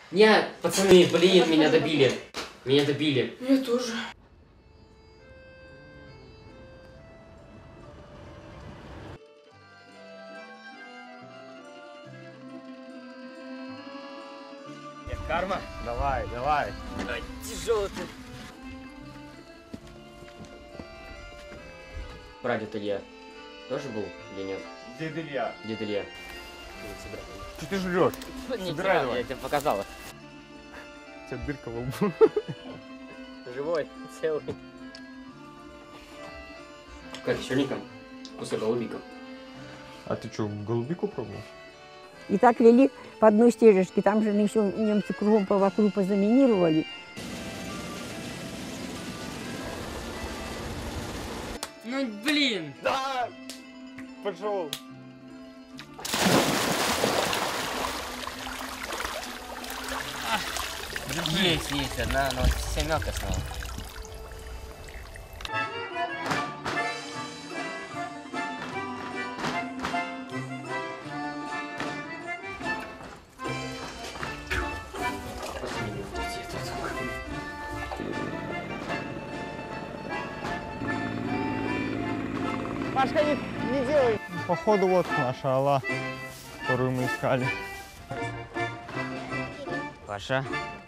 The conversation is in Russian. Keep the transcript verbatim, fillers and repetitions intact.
Не, пацаны, блин, меня добили. Меня добили. Я тоже. Нет, карма. Давай, давай. Ай, тяжело ты. Прадед Илья тоже был или нет? Дед Илья. Дед Илья. Что ты жрешь? Не Собирай давай. я тебе показала. У тебя дырка в лбу. Живой, целый. Как черником, кусок голубика. А ты что, голубику пробовал? И так вели по одной стежечке. Там же еще немцы кругом по вокруг позаминировали. Ну блин! Да! Пошел! Есть, есть одна, но семерка снова. Пашка, не, не делай! Походу вот наша Алла, которую мы искали. Паша.